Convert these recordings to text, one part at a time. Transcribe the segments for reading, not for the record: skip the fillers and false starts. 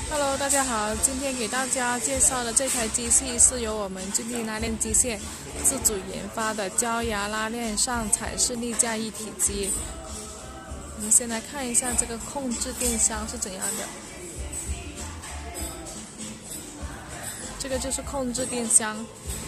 Hello， 大家好，今天给大家介绍的这台机器是由我们静力拉链机械自主研发的胶牙拉链上踩式立架一体机。我们先来看一下这个控制电箱是怎样的。这个就是控制电箱。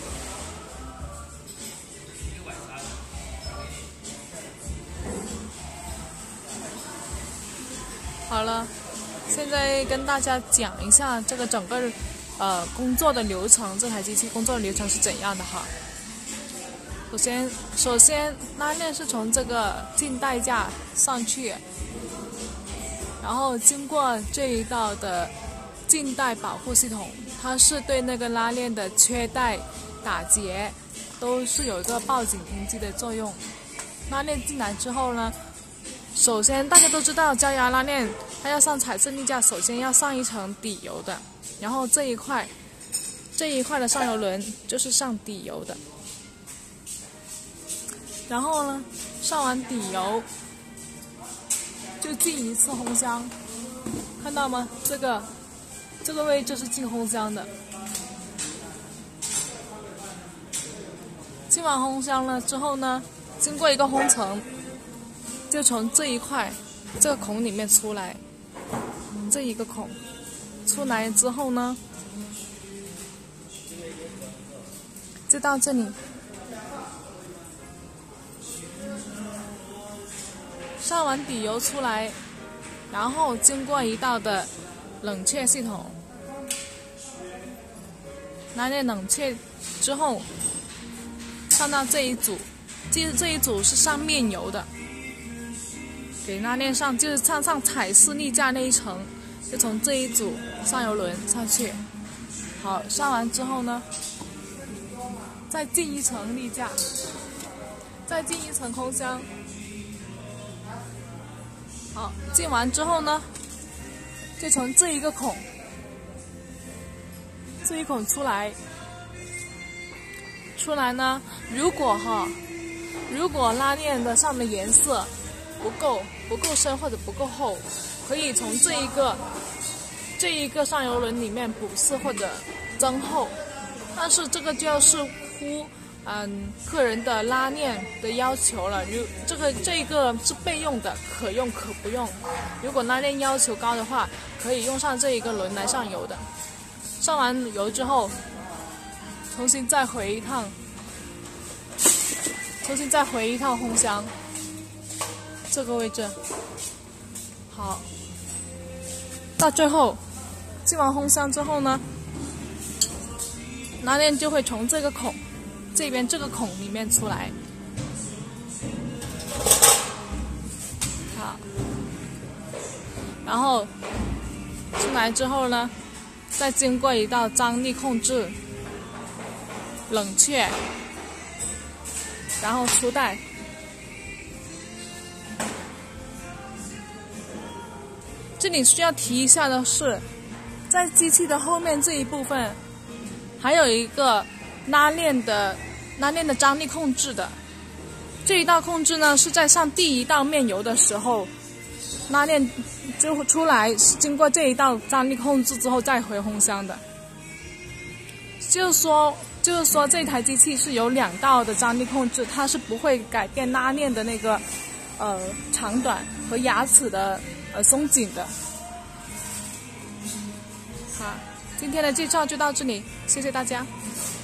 好了。现在跟大家讲一下这个整个工作的流程，这台机器工作的流程是怎样的哈。首先拉链是从这个静带架上去，然后经过这一道的静带保护系统，它是对那个拉链的缺带、打结都是有一个报警停机的作用。拉链进来之后呢，首先大家都知道胶牙拉链它要上踩式立架，首先要上一层底油的，然后这一块的上油轮就是上底油的，然后呢上完底油就进一次烘箱，看到吗？这个位置是进烘箱的。进完烘箱了之后呢，经过一个烘层，就从这一块这个孔里面出来，这一个孔出来之后呢，就到这里，上完底油出来，然后经过一道的冷却系统，拉链冷却之后上到这一组，这一组是上面油的，给拉链上就是上踩式立架那一层，就从这一组上油轮上去。好，上完之后呢，再进一层立架，再进一层空箱。好，进完之后呢，就从这一个孔，这一孔出来呢，如果拉链的上的颜色不够深或者不够厚，可以从这一个上油轮里面补色或者增厚，但是这个就要视乎客人的拉链的要求了。这个是备用的，可用可不用。如果拉链要求高的话，可以用上这一个轮来上油的。上完油之后，重新再回一趟烘箱。这个位置，好，到最后进完烘箱之后呢，拉链就会从这个孔这边这个孔里面出来。好，然后出来之后呢，再经过一道张力控制、冷却，然后出带。这里需要提一下的是，在机器的后面这一部分，还有一个拉链的张力控制的。这一道控制呢，是在上第一道面油的时候，拉链就会出来，是经过这一道张力控制之后再回烘箱的。就是说这台机器是有2道的张力控制，它是不会改变拉链的那个长短和牙齿的松紧的。好，今天的介绍就到这里，谢谢大家。